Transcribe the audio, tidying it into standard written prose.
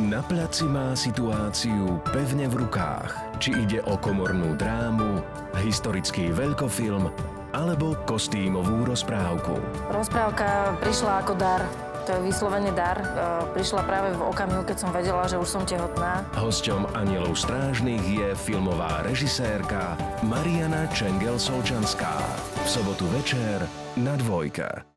Na placi má situáciu pevne v rukách. Či ide o komornú drámu, historický veľkofilm alebo kostýmovú rozprávku. Rozprávka prišla ako dar. To je vyslovene dar. Prišla práve v okamihu, keď som vedela, že už som tehotná. Hosťom Anielov strážnych je filmová režisérka Mariana Čengel-Solčanská. V sobotu večer na Dvojke.